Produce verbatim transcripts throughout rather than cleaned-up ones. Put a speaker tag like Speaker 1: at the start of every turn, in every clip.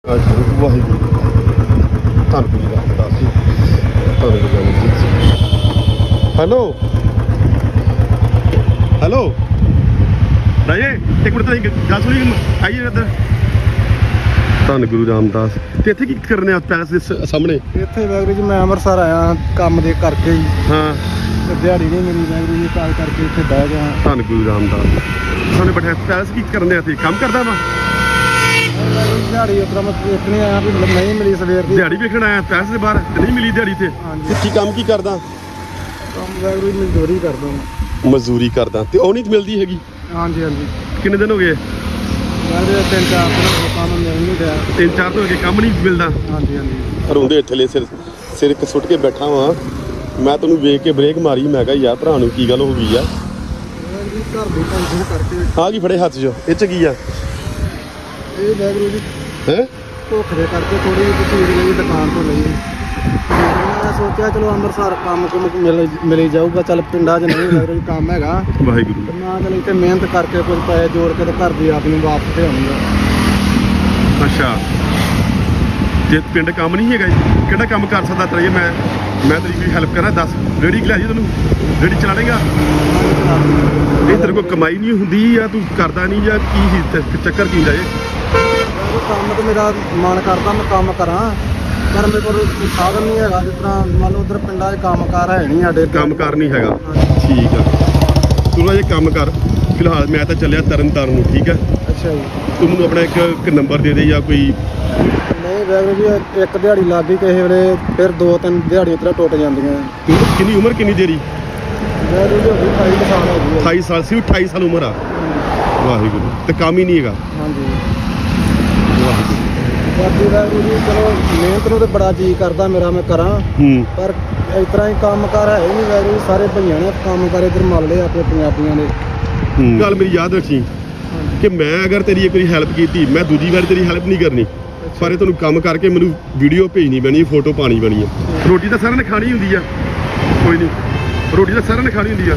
Speaker 1: ਵਾਹਿਗੁਰੂ ਧੰਨ ਗੁਰੂ ਰਾਮਦਾਸ ਜੀ ਧੰਨ Guru Amarjit Singh. Hello hello ਰਾਜੇ ਇੱਕ ਮਿੰਟ ਤਾਂ ਗੱਲ ਸੁਣੀ ਆਈਏ ਇੱਧਰ। ਧੰਨ ਗੁਰੂ ਰਾਮਦਾਸ। ਤੇ ਇੱਥੇ ਕੀ ਕਰਨੇ ਆ ਪੈਲਸ ਦੇ ਸਾਹਮਣੇ?
Speaker 2: ਇੱਥੇ ਵਾਹਿਗੁਰੂ ਜੀ ਮੈਂ ਅੰਮ੍ਰਿਤਸਰ ਆਇਆ ਕੰਮ ਦੇ ਕਰਕੇ ਜੀ।
Speaker 1: ਹਾਂ
Speaker 2: ਤੇ ਦਿਹਾੜੀ ਨਹੀਂ ਮਿਲੀ ਵਾਹਿਗੁਰੂ ਜੀ ਕਾਲ ਕਰਕੇ ਇੱਥੇ ਬਹਿ ਗਿਆ।
Speaker 1: ਧੰਨ ਗੁਰੂ ਰਾਮਦਾਸ। ਸਾਨੂੰ ਬੈਠਾ ਪੈਲਸ ਕੀ ਕਰਨੇ ਆ? ਤੇ ਕੰਮ ਕਰਦਾ ਵਾ
Speaker 2: ਦਿਹਾੜੀ ਉਤਰਾ ਮੈਂ ਵੇਖਣੇ ਆਇਆ ਵੀ ਨਹੀਂ ਮਿਲੀ ਸਵੇਰ ਦੀ।
Speaker 1: ਦਿਹਾੜੀ ਵੇਖਣ ਆਇਆ ਪੈਲਸ ਦੇ ਬਾਹਰ ਨਹੀਂ ਮਿਲੀ ਦਿਹਾੜੀ ਤੇ?
Speaker 2: ਹਾਂਜੀ।
Speaker 1: ਕੀ ਕੰਮ ਕੀ ਕਰਦਾ?
Speaker 2: ਕੰਮ ਵਾਹਿਗੁਰੂ ਜੀ ਮਜ਼ਦੂਰੀ ਕਰਦਾ।
Speaker 1: ਮਜ਼ਦੂਰੀ ਕਰਦਾ ਤੇ ਉਹ ਨਹੀਂ ਮਿਲਦੀ ਹੈਗੀ?
Speaker 2: ਹਾਂਜੀ ਹਾਂਜੀ।
Speaker 1: ਕਿੰਨੇ ਦਿਨ ਹੋ ਗਏ?
Speaker 2: ਤਿੰਨ ਚਾਰ ਦਿਨ ਹੋ ਗਏ ਕੰਮ ਮਿਲ ਨਹੀਂ ਰਿਹਾ।
Speaker 1: ਤਿੰਨ ਚਾਰ ਦਿਨ ਹੋ ਗਏ ਕੰਮ ਨਹੀਂ ਮਿਲਦਾ?
Speaker 2: ਹਾਂਜੀ ਹਾਂਜੀ।
Speaker 1: ਰੋਂਦੇ ਥੱਲੇ ਸਿਰ ਸਿਰ ਇੱਕ ਸੁੱਟ ਕੇ ਬੈਠਾ ਵਾਂ ਮੈਂ। ਤੈਨੂੰ ਵੇਖ ਕੇ ਬ੍ਰੇਕ ਮਾਰੀ ਮੈਂ ਕਿਹਾ ਯਾਰ ਭਰਾ ਨੂੰ ਕੀ ਗੱਲ ਹੋ ਗਈ ਆ?
Speaker 2: ਘਰ ਦੀ ਟੈਨਸ਼ਨ ਕਰਕੇ।
Speaker 1: ਆ ਕੀ ਫੜੇ ਹੱਥ 'ਚ? ਇਹ 'ਚ ਕੀ ਆ?
Speaker 2: ਇਹ ਵਾਹਿਗੁਰੂ ਜੀ
Speaker 1: ਹੈਂ
Speaker 2: ਭੁੱਖ ਦੇ ਕਰਕੇ ਥੋੜੀ ਜਿਹੀ ਚੀਜ਼ ਲਈ ਦੁਕਾਨ ਤੋਂ ਲਈ। ਮੈਂ ਸੋਚਿਆ ਚਲੋ ਅੰਮ੍ਰਿਤਸਰ ਕੰਮ ਕੁਮ ਮਿਲ ਮਿਲ ਜਾਊਗਾ। ਚੱਲ ਪਿੰਡਾਂ 'ਚ ਨਹੀਂ ਵਾਹਿਗੁਰੂ ਜੀ ਕੰਮ ਹੈਗਾ।
Speaker 1: ਵਾਹਿਗੁਰੂ।
Speaker 2: ਮੈਂ ਚੱਲ ਇੱਥੇ ਮਿਹਨਤ ਕਰਕੇ ਕੁਝ ਪੈਸੇ ਜੋੜ ਕੇ ਤੇ ਘਰ ਦੀ ਆਪ ਨੂੰ ਵਾਪਸ ਭੇਜਣੀ ਆ।
Speaker 1: ਅੱਛਾ ਜੇ ਪਿੰਡ ਕੰਮ ਨਹੀਂ ਹੈਗਾ ਕਿਹੜਾ ਕੰਮ ਕਰ ਸਕਦਾ ਤੇਰੇ? ਮੈਂ ਮੈਂ ਤੇਰੀ ਕੋਈ ਹੈਲਪ ਕਰਾਂ ਦੱਸ। ਰੇਹੜੀ ਲੈ ਜੀ ਤੈਨੂੰ ਰੇਹੜੀ ਚਲਾ ਲੇਗਾ? ਇਹ ਤੇਰੇ ਕੋਲ ਕਮਾਈ ਨਹੀਂ ਹੁੰਦੀ ਜਾਂ ਤੂੰ ਕਰਦਾ ਨਹੀਂ ਜਾਂ ਕੀ ਸੀ ਚੱਕਰ ਕੀ ਹੁੰਦਾ? ਇਹ
Speaker 2: ਕੰਮ ਤਾਂ ਮੇਰਾ ਮਨ ਕਰਦਾ ਮੈਂ ਕੰਮ ਕਰਾਂ ਪਰ ਮੇਰੇ ਕੋਲ ਸਾਧਨ ਨਹੀਂ ਹੈਗਾ। ਜਿਸ ਤਰ੍ਹਾਂ ਮੰਨ ਲਓ ਉੱਧਰ ਪਿੰਡਾਂ 'ਚ ਕੰਮ ਕਾਰ ਹੈ ਨਹੀਂ ਸਾਡੇ।
Speaker 1: ਕੰਮ ਕਾਰ ਨਹੀਂ ਹੈਗਾ? ਠੀਕ ਆ ਤੂੰ ਅਜੇ ਕੰਮ ਕਰ ਫਿਲਹਾਲ। ਮੈਂ ਤਾਂ ਚੱਲਿਆ ਤਰਨ ਤਾਰਨ ਨੂੰ। ਠੀਕ ਹੈ।
Speaker 2: ਅੱਛਾ ਜੀ।
Speaker 1: ਤੂੰ ਮੈਨੂੰ ਆਪਣਾ ਇੱਕ ਇੱਕ ਨੰਬਰ ਦੇ ਦੇ ਜਾਂ ਕੋਈ।
Speaker 2: ਨਹੀਂ ਵਾਹਿਗੁਰੂ ਜੀ ਇੱਕ ਦਿਹਾੜੀ ਲੱਗ ਗਈ ਕਿਸੇ ਵੇਲੇ ਫਿਰ ਦੋ ਤਿੰਨ ਦਿਹਾੜੀਆਂ ਤਰ੍ਹਾਂ ਟੁੱਟ ਜਾਂਦੀਆਂ।
Speaker 1: ਕਿੰਨੀ ਉਮਰ ਕਿੰਨੀ ਤੇਰੀ?
Speaker 2: ਵਾਹਿਗੁਰੂ ਜੀ ਹੋ ਗਈ ਅਠਾਈ ਸਾਲ ਹੋ ਗਈ।
Speaker 1: ਅਠਾਈ ਸਾਲ ਸੀ? ਅਠਾਈ ਸਾਲ ਉਮਰ ਆ? ਵਾਹਿਗੁਰੂ। ਤੇ ਕੰਮ ਹੀ ਨਹੀਂ ਹੈਗਾ?
Speaker 2: ਹਾਂਜੀ।
Speaker 1: ਵਾਹਿਗੁਰੂ।
Speaker 2: ਬਾਕੀ ਵਾਹਿਗੁਰੂ ਜੀ ਚਲੋ ਮਿਹਨਤ ਨੂੰ ਤਾਂ ਬੜਾ ਜੀਅ ਕਰਦਾ ਮੇਰਾ ਮੈਂ ਕਰਾਂ ਪਰ ਇਸ ਤਰ੍ਹਾਂ ਹੀ ਕੰਮ ਕਾਰ ਹੈ ਹੀ ਨਹੀਂ। ਵਾਹਿਗੁਰੂ ਸਾਰੇ ਭਈਆਂ ਨੇ ਕੰਮ ਕਾਰ ਇੱਧਰ ਮੱਲ ਲਏ ਆਪਣੇ ਪੰਜਾਬੀਆਂ ਦੇ।
Speaker 1: ਗੱਲ ਮੇਰੀ ਯਾਦ ਰੱਖੀ ਕਿ ਮੈਂ ਅਗਰ ਤੇਰੀ ਇੱਕ ਵਾਰੀ ਹੈਲਪ ਕੀਤੀ ਮੈਂ ਦੂਜੀ ਵਾਰ ਤੇਰੀ ਹੈਲਪ ਨਹੀਂ ਕਰਨੀ। ਪਰ ਤੁਹਾਨੂੰ ਕੰਮ ਕਰਕੇ ਮੈਨੂੰ ਵੀਡੀਓ ਭੇਜਣੀ ਪੈਣੀ, ਫੋਟੋ ਪਾਣੀ ਪੈਣੀ ਆ। ਰੋਟੀ ਤਾਂ ਸਾਰਿਆਂ ਨੇ ਖਾਣੀ ਹੁੰਦੀ ਆ। ਕੋਈ ਨਹੀਂ ਰੋਟੀ ਤਾਂ ਸਾਰਿਆਂ ਨੇ ਖਾਣੀ ਹੁੰਦੀ ਆ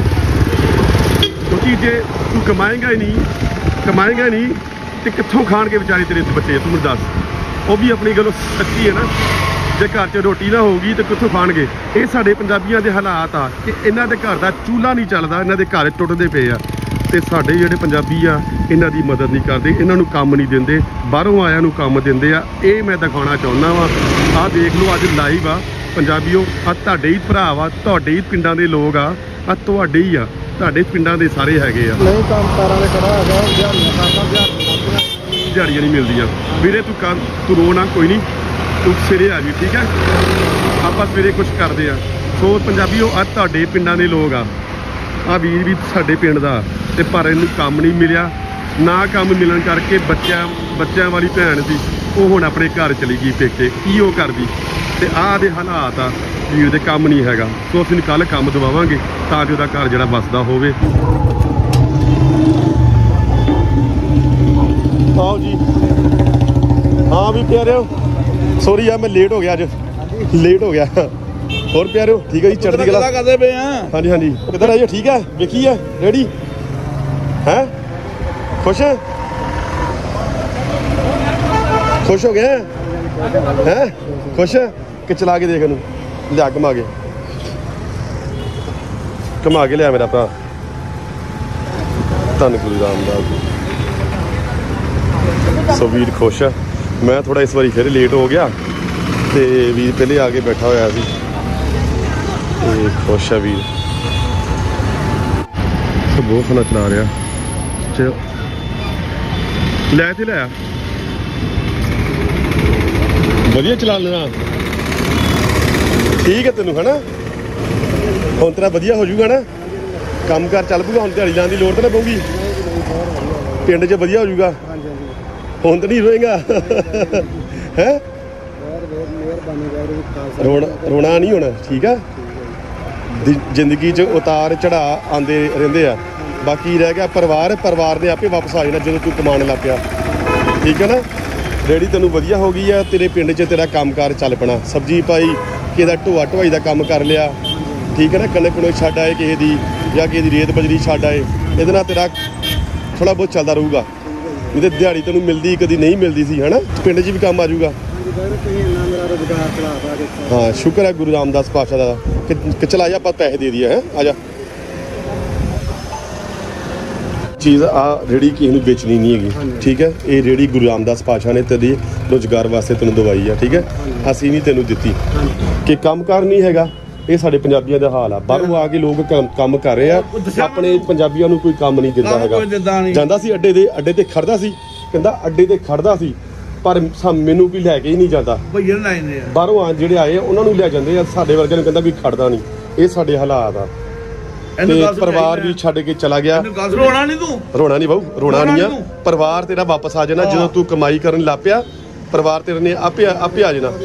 Speaker 1: ਕਿਉਂਕਿ ਜੇ ਤੂੰ ਕਮਾਏਗਾ ਹੀ ਨਹੀਂ ਕਮਾਏਗਾ ਨਹੀਂ ਤੇ ਕਿੱਥੋਂ ਖਾਣਗੇ ਵਿਚਾਰੇ ਤੇਰੇ ਬੱਚੇ? ਤੂੰ ਮੈਨੂੰ ਦੱਸ। ਉਹ ਵੀ ਆਪਣੀ ਗੱਲੋਂ ਸੱਚੀ ਹੈ ਨਾ। ਜੇ ਘਰ 'ਚ ਰੋਟੀ ਨਾ ਹੋਊਗੀ ਤਾਂ ਕਿੱਥੋਂ ਖਾਣਗੇ? ਇਹ ਸਾਡੇ ਪੰਜਾਬੀਆਂ ਦੇ ਹਾਲਾਤ ਆ ਕਿ ਇਹਨਾਂ ਦੇ ਘਰ ਦਾ ਚੂल्हा ਨਹੀਂ ਚੱਲਦਾ। ਇਹਨਾਂ ਦੇ ਘਰ ਟੁੱਟਦੇ ਪਏ ਆ ਤੇ ਸਾਡੇ ਜਿਹੜੇ ਪੰਜਾਬੀ ਆ ਇਹਨਾਂ ਦੀ ਮਦਦ ਨਹੀਂ ਕਰਦੇ, ਇਹਨਾਂ ਨੂੰ ਕੰਮ ਨਹੀਂ ਦਿੰਦੇ, ਬਾਹਰੋਂ ਆਇਆਂ ਨੂੰ ਕੰਮ ਦਿੰਦੇ ਆ। ਇਹ ਮੈਂ ਦਿਖਾਉਣਾ ਚਾਹੁੰਦਾ ਵਾਂ। ਆਹ ਦੇਖ ਲਓ ਅੱਜ ਲਾਈਵ ਆ ਪੰਜਾਬੀਓ। ਆ ਤੁਹਾਡੇ ਹੀ ਭਰਾ ਵਾ, ਤੁਹਾਡੇ ਹੀ ਪਿੰਡਾਂ ਦੇ ਲੋਕ ਆ, ਆ ਤੁਹਾਡੇ ਹੀ ਆ, ਤੁਹਾਡੇ ਪਿੰਡਾਂ ਦੇ ਸਾਰੇ ਹੈਗੇ ਆ।
Speaker 2: ਨਹੀਂ ਕੰਮ ਕਾਰਾਂ ਦੇ ਖੜਾ ਹੈਗਾ ਦਿਹਾੜੀਆਂ ਕਰਦਾ ਦਿਹਾੜੀਆਂ
Speaker 1: ਦਿਹਾੜੀਆਂ ਨਹੀਂ ਮਿਲਦੀਆਂ ਵੀਰੇ। ਤੂੰ ਕਰ ਤੂੰ ਰੋ ਨਾ ਕੋਈ ਨਹੀਂ ਤੂੰ ਸਵੇਰੇ ਆ ਜੀ। ਠੀਕ ਹੈ ਆਪਾਂ ਸਵੇਰੇ ਕੁਛ ਕਰਦੇ ਆ। ਸੋ ਪੰਜਾਬੀਓ ਆ ਤੁਹਾਡੇ ਪਿੰਡਾਂ ਦੇ ਲੋਕ ਆ। ਆ ਵੀਰ ਵੀ ਸਾਡੇ ਪਿੰਡ ਦਾ ਤੇ ਪਰ ਇਹਨੂੰ ਕੰਮ ਨਹੀਂ ਮਿਲਿਆ। ਨਾ ਕੰਮ ਮਿਲਣ ਕਰਕੇ ਬੱਚਿਆਂ ਬੱਚਿਆਂ ਵਾਲੀ ਭੈਣ ਸੀ ਉਹ ਹੁਣ ਆਪਣੇ ਘਰ ਚਲੀ ਗਈ ਪੇਕੇ। ਕੀ ਉਹ ਕਰਦੀ? ਤੇ ਆਹ ਦੇ ਹਾਲਾਤ ਆ ਵੀਰ ਦੇ ਕੰਮ ਨਹੀਂ ਹੈਗਾ। ਸੋ ਅਸੀਂ ਕੱਲ੍ਹ ਕੰਮ ਦਵਾਵਾਂਗੇ ਤਾਂ ਕਿ ਉਹਦਾ ਘਰ ਜਿਹੜਾ ਵੱਸਦਾ ਹੋਵੇ। ਆਓ ਜੀ। ਹਾਂ ਵੀ ਪਿਆਰਿਓ ਸੋਰੀ ਯਾਰ ਮੈਂ ਲੇਟ ਹੋ ਗਿਆ ਅੱਜ ਲੇਟ ਹੋ ਗਿਆ। ਹੋਰ ਪਿਆਰਿਓ ਠੀਕ ਹੈ ਜੀ? ਚੜ੍ਹਦੀ ਕਲਾ
Speaker 2: ਕਰਦੇ ਪਏ ਆ।
Speaker 1: ਹਾਂਜੀ ਹਾਂਜੀ। ਕਿੱਧਰ ਆਈਏ? ਠੀਕ ਹੈ ਵੇਖੀ ਹੈ ਰੈਡੀ ਹੈ? ਖੁਸ਼ ਹੈ? ਖੁਸ਼ ਹੋ ਗਿਆ ਹੈ? ਖੁਸ਼ ਹੈ ਕਿ ਚਲਾ ਕੇ ਦੇਖ ਇਹਨੂੰ ਲਿਆ ਘੁਮਾ ਕੇ ਘੁਮਾ ਕੇ ਲਿਆ ਮੇਰਾ ਭਰਾ। ਧੰਨ ਗੁਰੂ ਰਾਮਦਾਸ। ਸੋ ਵੀਰ ਖੁਸ਼ ਹੈ। ਮੈਂ ਥੋੜਾ ਇਸ ਵਾਰੀ ਫਿਰ ਲੇਟ ਹੋ ਗਿਆ ਤੇ ਵੀਰ ਪਹਿਲੇ ਆ ਕੇ ਬੈਠਾ ਹੋਇਆ ਸੀ ਤੇ ਖੁਸ਼ ਹੈ ਵੀਰ। ਸੋ ਬਹੁਤ ਸੋਹਣਾ ਚਲਾ ਰਿਹਾ। ਚਲੋ ਲੈ ਤੇ ਲਿਆ ਵਧੀਆ ਚਲਾ ਲੈਣਾ। ਠੀਕ ਹੈ ਤੈਨੂੰ ਹਨਾ ਹੁਣ ਤੇਰਾ ਵਧੀਆ ਹੋ ਜਾਊਗਾ ਨਾ ਕੰਮ ਕਾਰ ਚੱਲ ਪਊਗਾ। ਹੁਣ ਦਿਹਾੜੀ ਲਾਉਣ ਦੀ ਲੋੜ ਤਾਂ ਨਾ ਪਊਗੀ। ਪਿੰਡ 'ਚ ਵਧੀਆ ਹੋ ਜਾਊਗਾ। ਹੁਣ ਤਾਂ ਨਹੀਂ ਰੋਏਗਾ ਹੈ? ਰੋਣਾ ਰੋਣਾ ਨਹੀਂ ਹੋਣਾ। ਠੀਕ ਆ ਜ਼ਿੰਦਗੀ 'ਚ ਉਤਾਰ ਚੜ੍ਹਾਅ ਆਉਂਦੇ ਰਹਿੰਦੇ ਆ। ਬਾਕੀ ਰਹਿ ਗਿਆ ਪਰਿਵਾਰ। ਪਰਿਵਾਰ ਨੇ ਆਪੇ ਵਾਪਸ ਆ ਜਾਣਾ ਜਦੋਂ ਤੂੰ ਕਮਾਉਣ ਲੱਗ ਪਿਆ। ਠੀਕ ਹੈ ਨਾ? ਰੇਹੜੀ ਤੈਨੂੰ ਵਧੀਆ ਹੋ ਗਈ ਆ। ਤੇਰੇ ਪਿੰਡ 'ਚ ਤੇਰਾ ਕੰਮ ਕਾਰ ਚੱਲ ਪੈਣਾ। ਸਬਜ਼ੀ ਪਾਈ ਕਿਸੇ ਦਾ ਢੋਆ ਢਵਾਈ ਦਾ ਕੰਮ ਕਰ ਲਿਆ। ਠੀਕ ਹੈ ਨਾ? ਕਣਕ ਕੁਣਕ ਛੱਡ ਆਏ ਕਿਸੇ ਦੀ ਜਾਂ ਕਿਸੇ ਦੀ ਰੇਤ ਬਜਰੀ ਛੱਡ ਆਏ। ਇਹਦੇ ਨਾਲ ਤੇਰਾ ਥੋੜ੍ਹਾ ਬਹੁਤ ਚੱਲਦਾ ਰਹੂਗਾ। ਨਹੀਂ ਤੇ ਦਿਹਾੜੀ ਤੈਨੂੰ ਮਿਲਦੀ ਕਦੀ ਨਹੀਂ ਮਿਲਦੀ ਸੀ ਹਨਾ। ਪਿੰਡ 'ਚ ਵੀ ਕੰਮ ਆ ਜਾਊਗਾ। ਹਾਂ ਸ਼ੁਕਰ ਹੈ ਗੁਰੂ ਰਾਮਦਾਸ ਪਾਤਸ਼ਾਹ ਦਾ ਕਿ ਚਲਾ ਜਾ ਆਪਾਂ ਪੈਸੇ ਦੇ ਦਈਏ ਹੈ। ਆ ਜਾ ਚੀਜ਼ ਆ ਰੇੜੀ ਕਿਸੇ ਨੂੰ ਵੇਚਣੀ ਨਹੀਂ ਹੈਗੀ ਠੀਕ ਹੈ। ਇਹ ਰੇੜੀ ਗੁਰੂ ਰਾਮਦਾਸ ਪਾਤਸ਼ਾਹ ਨੇ ਤੇਰੇ ਰੁਜ਼ਗਾਰ ਵਾਸਤੇ ਤੈਨੂੰ ਦਵਾਈ ਆ ਠੀਕ ਹੈ। ਅਸੀਂ ਨਹੀਂ ਤੈਨੂੰ ਦਿੱਤੀ ਕਿ ਕੰਮ ਕਾਰ ਨਹੀਂ ਹੈਗਾ। ਇਹ ਸਾਡੇ ਪੰਜਾਬੀਆਂ ਦਾ ਹਾਲ ਆ। ਬਾਹਰੋਂ ਆ ਕੇ ਲੋਕ ਕੰਮ ਕਰ ਰਹੇ ਆ, ਆਪਣੇ ਪੰਜਾਬੀਆਂ ਨੂੰ ਕੋਈ ਕੰਮ ਨਹੀਂ ਦਿੰਦਾ ਹੈਗਾ। ਜਾਂਦਾ ਸੀ ਅੱਡੇ ਦੇ ਅੱਡੇ ਤੇ ਖੜਦਾ ਸੀ, ਕਹਿੰਦਾ ਅੱਡੇ ਤੇ ਖੜਦਾ ਸੀ ਪਰ ਮੈਨੂੰ ਕੋਈ ਲੈ ਕੇ ਹੀ ਨਹੀਂ ਜਾਂਦਾ। ਬਾਹਰੋਂ ਆ ਜਿਹੜੇ ਆਏ ਉਹਨਾਂ ਨੂੰ ਲੈ ਜਾਂਦੇ ਆ, ਸਾਡੇ ਵਰਗਿਆਂ ਨੂੰ ਕਹਿੰਦਾ ਵੀ ਖੜਦਾ ਨਹੀਂ। ਇਹ ਸਾਡੇ ਹਾਲਾਤ ਆ ਤੇ ਪਰਿਵਾਰ ਵੀ ਛੱਡ ਕੇ ਚਲਾ ਗਿਆ।
Speaker 3: ਰੋਣਾ ਨਹੀਂ ਤੂੰ,
Speaker 1: ਰੋਣਾ ਨਹੀਂ ਬਾਊ, ਰੋਣਾ ਨਹੀਂ ਆ। ਪਰਿਵਾਰ ਤੇਰਾ ਵਾਪਸ ਆ ਜਾਣਾ ਜਦੋਂ ਤੂੰ ਕਮਾਈ ਕਰਨ ਲੱਗ ਪਿਆ। ਪਰਿਵਾਰ ਤੇਰੇ ਨੇ ਆਪੇ ਆਪੇ ਆ ਜਾਣਾ।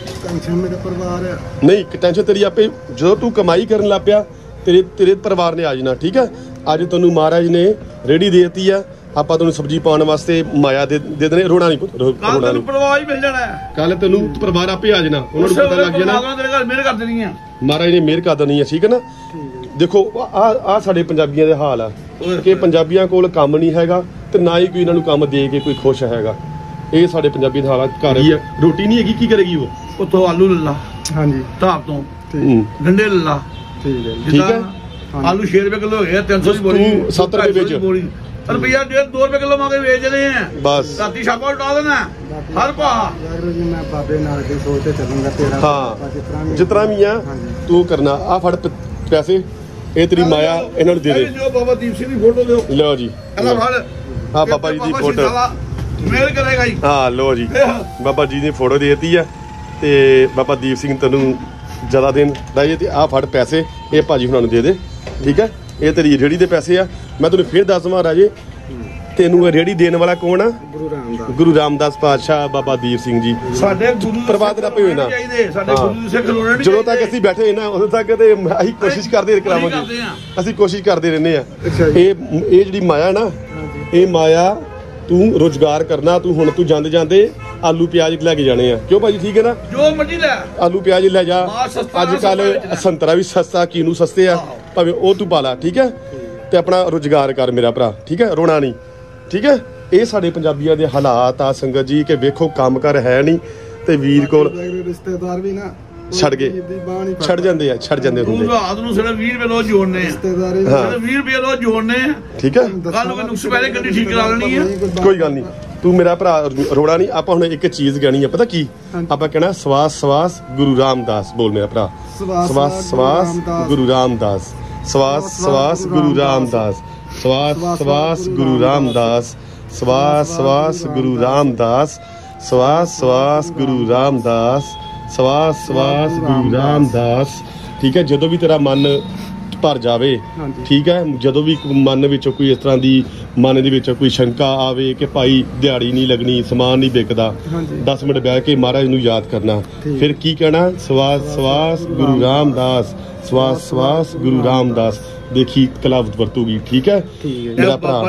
Speaker 1: ਨਹੀਂ ਟੈਨਸ਼ਨ ਤੇਰੀ ਆਪੇ ਜਦੋਂ ਤੂੰ ਕਮਾਈ ਕਰਨ ਲੱਗ ਪਿਆ ਤੇਰੇ ਤੇਰੇ ਪਰਿਵਾਰ ਨੇ ਆ ਜਾਣਾ ਠੀਕ ਹੈ। ਅੱਜ ਤੈਨੂੰ ਮਹਾਰਾਜ ਨੇ ਰੇੜੀ ਦੇ ਦਿੱਤੀ ਆ, ਆਪਾਂ ਤੈਨੂੰ ਸਬਜ਼ੀ ਪਾਉਣ ਵਾਸਤੇ ਮਾਇਆ ਦੇ ਦੇ ਦੇਣੇ। ਰੋਣਾ ਨਹੀਂ ਰੋਣਾ ਨਹੀਂ,
Speaker 3: ਪਰਿਵਾਰ ਹੀ ਮਿਲ ਜਾਣਾ।
Speaker 1: ਕੱਲ ਤੈਨੂੰ ਪਰਿਵਾਰ ਆਪੇ ਆ ਜਾਣਾ, ਉਹਨਾਂ ਨੂੰ ਪਤਾ ਲੱਗ ਜਾਣਾ
Speaker 3: ਤੇਰੇ ਘਰ ਮਿਹਰ ਕਰ ਦੇਣੀ ਆ,
Speaker 1: ਮਹਾਰਾਜ ਨੇ ਮਿਹਰ ਕਰ ਦੇਣੀ ਆ ਠੀਕ ਹੈ ਨਾ। ਦੇਖੋ ਆ ਆ ਸਾਡੇ ਪੰਜਾਬੀਆਂ ਦੇ ਹਾਲ ਆ ਕਿ ਪੰਜਾਬੀਆਂ ਕੋਲ ਕੰਮ ਨਹੀਂ ਹੈਗਾ ਤੇ ਨਾ ਹੀ ਕੋਈ ਇਹਨਾਂ ਨੂੰ ਕੰਮ ਦੇ ਕੇ ਕੋਈ ਖੁਸ਼ ਹੈਗਾ। ਇਹ ਸਾਡੇ ਪੰਜਾਬੀ ਦੇ ਹਾਲਾਤ। ਘਰ ਹੀ ਆ ਰੋਟੀ ਨਹੀਂ ਹੈਗੀ, ਕੀ ਕਰੇਗੀ ਉਹ?
Speaker 3: ਉੱਥੋਂ ਆਲੂ ਲੈ ਲਾ ਹਾਂਜੀ ਢਾਬ ਤੋਂ, ਗੰਡੇ ਲੈ ਲਾ ਠੀਕ ਹੈ ਠੀਕ ਹੈ। ਆਲੂ ਛੇ ਰੁਪਏ ਕਿਲੋ ਹੋ ਗਿਆ, ਤਿੰਨ ਸੌ ਦੀ ਬੋਰੀ
Speaker 1: ਸੱਤ ਰੁਪਏ ਵਿੱਚ
Speaker 3: ਰੁਪਈਆ ਡੇਢ ਦੋ ਰੁਪਏ ਕਿਲੋ ਮੰਗੇ ਵੇਚਦੇ ਆ ਬਸ। ਰਾਤੀ ਛਾਪਾ ਉਟਾ ਦੇਣਾ ਹਰ ਭਾ।
Speaker 2: ਮੈਂ ਬਾਬੇ ਨਾਲ ਦੇ ਸੋਚ ਤੇ ਚੱਲੂੰਗਾ ਤੇਰਾ
Speaker 1: ਹਾਂ ਜਿਸ ਤਰ੍ਹਾਂ ਵੀ ਆ ਤੂੰ ਕਰਨਾ। ਆ ਫੜ ਪੈਸੇ, ਇਹ ਤੇਰੀ ਮਾਇਆ ਇਹਨਾਂ ਨੂੰ ਦੇ ਦੇ।
Speaker 3: ਬਾਬਾ ਦੀਪ ਸਿੰਘ ਦੀ ਫੋਟੋ ਦਿਓ।
Speaker 1: ਲਓ ਜੀ
Speaker 3: ਇਹਦਾ ਫੜ
Speaker 1: ਆ ਬਾਬਾ ਜੀ ਦੀ ਫੋਟੋ
Speaker 3: ਮੇਲ ਕਰੇਗਾ ਜੀ।
Speaker 1: ਹਾਂ ਲਓ ਜੀ ਬਾਬਾ ਜੀ ਦੀ ਫੋਟੋ ਦੇ ਦਿੱਤੀ ਆ ਤੇ ਬਾਬਾ ਦੀਪ ਸਿੰਘ ਤੈਨੂੰ ਜ਼ਿਆਦਾ ਦਿਨ ਰਾਜੇ ਤੇ ਆ ਫੜ ਪੈਸੇ, ਇਹ ਭਾਜੀ ਹੁਣਾਂ ਨੂੰ ਦੇ ਦੇ ਠੀਕ ਹੈ। ਇਹ ਤੇਰੀ ਰੇੜੀ ਦੇ ਪੈਸੇ ਆ। ਮੈਂ ਤੈਨੂੰ ਫੇਰ ਦੱਸਵਾਂ ਰਾਜੇ, ਤੈਨੂੰ ਰੇੜੀ ਦੇਣ ਵਾਲਾ ਕੌਣ ਆ? ਗੁਰੂ ਰਾਮਦਾਸ ਗੁਰੂ ਰਾਮਦਾਸ ਪਾਤਸ਼ਾਹ ਬਾਬਾ ਦੀਪ ਸਿੰਘ ਜੀ।
Speaker 3: ਸਾਡੇ ਗੁਰੂ
Speaker 1: ਪਰਵਾਦ ਨਾ ਪਈ ਨਾ
Speaker 3: ਸਾਡੇ ਗੁਰੂ ਦੇ ਸਿੱਖ ਲੋੜਾਂ ਨਹੀਂ।
Speaker 1: ਜਦੋਂ ਤੱਕ ਅਸੀਂ ਬੈਠੇ ਨਾ ਉਦੋਂ ਤੱਕ ਤੇ ਅਸੀਂ ਕੋਸ਼ਿਸ਼ ਕਰਦੇ ਕਰਾਵਾਂਗੇ, ਅਸੀਂ ਕੋਸ਼ਿਸ਼ ਕਰਦੇ ਰਹਿੰਦੇ ਆ। ਇਹ ਇਹ ਜਿਹੜੀ ਮਾਇਆ ਨਾ, ਇਹ ਮਾਇਆ ਤੂੰ ਰੋਜ਼ਗਾਰ ਕਰਨਾ। ਤੂੰ ਹੁਣ ਤੂੰ ਜਾਂਦੇ ਜਾਂਦੇ ਆਲੂ ਪਿਆਜ਼ ਲੈ ਕੇ ਜਾਣੇ ਆ, ਕਿਉਂ ਭਾਜੀ ਠੀਕ ਹੈ ਨਾ?
Speaker 3: ਜੋ ਮਰਜ਼ੀ ਲੈ
Speaker 1: ਆਲੂ ਪਿਆਜ਼ ਲੈ ਜਾ। ਅੱਜ ਕੱਲ ਸੰਤਰਾ ਵੀ ਸਸਤਾ, ਕੀਨੂ ਸਸਤੇ ਆ, ਭਾਵੇਂ ਉਹ ਤੂੰ ਪਾ ਲਾ ਠੀਕ ਹੈ। ਤੇ ਆਪਣਾ ਰੋਜ਼ਗਾਰ ਕਰ ਮੇਰਾ ਭਰਾ ਠੀਕ ਹੈ, ਰੋਣਾ ਨਹੀਂ ਠੀਕ ਹੈ। ਇਹ ਸਾਡੇ ਪੰਜਾਬੀਆਂ ਦੇ ਹਾਲਾਤ ਆ ਸੰਗਤ ਜੀ ਕਿ ਵੇਖੋ ਕੰਮ ਕਰ ਹੈ ਨਹੀਂ ਤੇ ਵੀਰ ਕੋਲ
Speaker 2: ਰਿਸ਼ਤੇਦਾਰ ਵੀ ਨਾ
Speaker 1: ਛੱਡ ਗਏ, ਛੱਡ ਜਾਂਦੇ ਆ ਛੱਡ ਜਾਂਦੇ ਹੁੰਦੇ।
Speaker 3: ਰਾਤ ਨੂੰ ਸਿਰਫ ਵੀਹ ਰੁਪਏ ਰੋਜ਼ ਜੋੜਨੇ ਆ, ਰਿਸ਼ਤੇਦਾਰੀ ਸਿਰਫ ਵੀਹ ਰੁਪਏ ਰੋਜ਼ ਜੋੜਨੇ ਆ ਠੀਕ ਹੈ। ਕੱਲ ਨੂੰ ਨੁਕਸ ਪਹਿਲੇ ਗੱਡੀ ਠੀਕ ਕਰਾ ਲੈਣੀ ਆ,
Speaker 1: ਕੋਈ ਗੱਲ ਨਹੀਂ। ਤੂੰ ਮੇਰਾ ਭਰਾ ਰੋਣਾ ਨਹੀਂ। ਆਪਾਂ ਹੁਣ ਇੱਕ ਚੀਜ਼ ਕਹਿਣੀ ਆ, ਪਤਾ ਕੀ? ਆਪਾਂ ਕਹਿਣਾ ਸਵਾਸ ਸਵਾਸ ਗੁਰੂ ਰਾਮਦਾਸ। ਬੋਲ ਮੇਰਾ ਭਰਾ, ਸਵਾਸ ਸਵਾਸ ਗੁਰੂ ਰਾਮਦਾਸ, ਸਵਾਸ ਸਵਾਸ ਗੁਰੂ ਰਾਮਦਾਸ, ਸਵਾਸ ਸਵਾਸ ਗੁਰੂ ਰਾਮਦਾਸ, ਸਵਾਸ ਸਵਾਸ ਗੁਰੂ ਰਾਮਦਾਸ, ਸਵਾਸ ਸਵਾਸ ਗੁਰੂ ਰਾਮਦਾਸ, ਸਵਾਸ ਸਵਾਸ ਗੁਰੂ ਰਾਮਦਾਸ ਠੀਕ ਹੈ। ਜਦੋਂ ਵੀ ਤੇਰਾ ਮਨ ਭਰ ਜਾਵੇ ਠੀਕ ਹੈ, ਜਦੋਂ ਵੀ ਮਨ ਵਿੱਚੋਂ ਕੋਈ ਇਸ ਤਰ੍ਹਾਂ ਦੀ ਮਨ ਦੇ ਵਿੱਚ ਕੋਈ ਸ਼ੰਕਾ ਆਵੇ ਕਿ ਭਾਈ ਦਿਹਾੜੀ ਨਹੀਂ ਲੱਗਣੀ, ਸਮਾਨ ਨਹੀਂ ਵਿਕਦਾ, ਦਸ ਮਿੰਟ ਬਹਿ ਕੇ ਮਹਾਰਾਜ ਨੂੰ ਯਾਦ ਕਰਨਾ। ਫਿਰ ਕੀ ਕਹਿਣਾ? ਸਵਾਸ ਸਵਾਸ ਗੁਰੂ ਰਾਮਦਾਸ, ਸਵਾਸ ਸਵਾਸ ਗੁਰੂ ਰਾਮਦਾਸ। ਦੇਖੀ ਕਲਾਵਤ ਵਰਤੂਗੀ ਠੀਕ ਹੈ ਮੇਰਾ ਭਰਾ।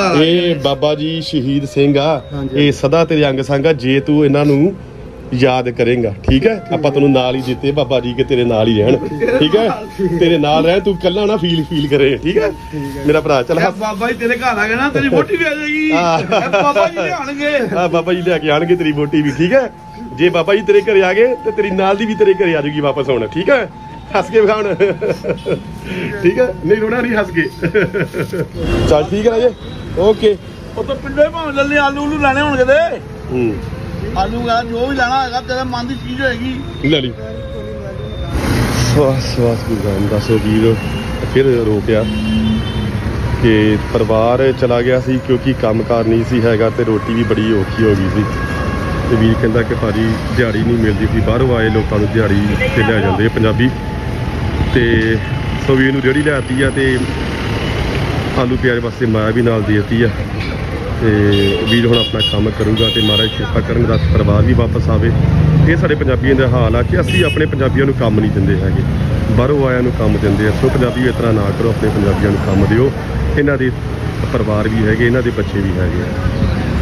Speaker 1: ਇਹ ਬਾਬਾ ਜੀ ਸ਼ਹੀਦ ਸਿੰਘ ਆ, ਇਹ ਸਦਾ ਤੇਰੇ ਅੰਗ ਸੰਗ ਆ ਜੇ ਤੂੰ ਇਹਨਾਂ ਨੂੰ ਯਾਦ ਕਰੇਗਾ ਠੀਕ ਹੈ। ਆਪਾਂ ਤੈਨੂੰ ਨਾਲ ਹੀ ਦਿੱਤੇ ਬਾਬਾ ਜੀ ਕਿ ਤੇਰੇ ਨਾਲ ਹੀ ਰਹਿਣ ਠੀਕ ਹੈ, ਤੇਰੇ ਨਾਲ ਰਹਿ, ਤੂੰ ਕੱਲਾ ਨਾ ਫੀਲ ਫੀਲ ਕਰੇ ਠੀਕ ਹੈ ਮੇਰਾ ਭਰਾ। ਚੱਲ
Speaker 3: ਬਾਬਾ ਜੀ ਤੇਰੇ ਘਰ ਆ ਗਏ ਨਾ, ਤੇਰੀ ਵੋਟੀ ਵੀ ਆ ਜਾਏਗੀ। ਬਾਬਾ ਜੀ ਲਿਆਣਗੇ,
Speaker 1: ਹਾਂ ਬਾਬਾ ਜੀ ਲੈ ਕੇ ਆਣਗੇ ਤੇਰੀ ਵੋਟੀ ਵੀ ਠੀਕ ਹੈ। ਜੇ ਬਾਬਾ ਜੀ ਤੇਰੇ ਘਰੇ ਆ ਗਏ ਤੇ ਤੇਰੀ ਨਾਲ ਦੀ ਵੀ ਤੇਰੇ ਘਰੇ ਆ ਜਾਊਗੀ ਵਾਪਸ ਹੁਣ ਠੀਕ ਹੈ। ਹੱਸ ਕੇ ਵਿਖਾਉਣ ਠੀਕ ਹੈ, ਨਹੀਂ ਰੋਣਾ ਨਹੀਂ, ਹੱਸ ਕੇ ਚੱਲ ਠੀਕ ਹੈ ਜੀ ਓਕੇ।
Speaker 3: ਉਹ ਤਾਂ ਪਿੰਡੇ ਭਾਵੇਂ ਲੱਲੇ ਆਲੂ ਉਲੂ ਲੈਣੇ ਹੋਣਗੇ ਤੇ ਹੂੰ ਆਲੂ ਵਗੈਰਾ ਜੋ ਵੀ ਲੈਣਾ ਹੈਗਾ ਤੇਰੇ ਮਨ ਦੀ ਚੀਜ਼ ਹੋਏਗੀ ਲੈ ਲਈ।
Speaker 1: ਸਵਾਸ ਸਵਾਸ ਗੁਰੂ ਰਾਮਦਾਸ ਵੀਰ ਫਿਰ ਰੋਕਿਆ ਕਿ ਪਰਿਵਾਰ ਚਲਾ ਗਿਆ ਸੀ ਕਿਉਂਕਿ ਕੰਮਕਾਰ ਨਹੀਂ ਸੀ ਹੈਗਾ ਤੇ ਰੋਟੀ ਵੀ ਬੜੀ ਔਖੀ ਹੋ ਗਈ ਸੀ। ਤੇ ਵੀਰ ਕਹਿੰਦਾ ਕਿ ਭਾਜੀ ਦਿਹਾੜੀ ਨਹੀਂ ਮਿਲਦੀ ਸੀ, ਬਾਹਰੋਂ ਆਏ ਲੋਕਾਂ ਨੂੰ ਦਿਹਾੜੀ ਤੇ ਲੈ ਜਾਂਦੇ ਪੰਜਾਬੀ। ਤੇ ਸੋ ਵੀਰ ਨੂੰ ਰੇਹੜੀ ਲੈ ਦਿੱਤੀ ਆ ਤੇ ਆਲੂ ਪਿਆਜ਼ ਵਾਸਤੇ ਮਾਇਆ ਵੀ ਨਾਲ ਦੇ ਦਿੱਤੀ ਆ। ਤੇ ਵੀਰ ਹੁਣ ਆਪਣਾ ਕੰਮ ਕਰੂਗਾ ਤੇ ਮਹਾਰਾਜ ਕਿਰਪਾ ਕਰਨ ਦਾ ਪਰਿਵਾਰ ਵੀ ਵਾਪਸ ਆਵੇ। ਇਹ ਸਾਡੇ ਪੰਜਾਬੀਆਂ ਦਾ ਹਾਲ ਆ ਕਿ ਅਸੀਂ ਆਪਣੇ ਪੰਜਾਬੀਆਂ ਨੂੰ ਕੰਮ ਨਹੀਂ ਦਿੰਦੇ ਹੈਗੇ, ਬਾਹਰੋਂ ਆਇਆਂ ਨੂੰ ਕੰਮ ਦਿੰਦੇ ਆ। ਸੋ ਪੰਜਾਬੀ ਇਸ ਤਰ੍ਹਾਂ ਨਾ ਕਰੋ, ਆਪਣੇ ਪੰਜਾਬੀਆਂ ਨੂੰ ਕੰਮ ਦਿਓ। ਇਹਨਾਂ ਦੇ ਪਰਿਵਾਰ ਵੀ ਹੈਗੇ, ਇਹਨਾਂ ਦੇ ਬੱਚੇ ਵੀ ਹੈਗੇ ਆ।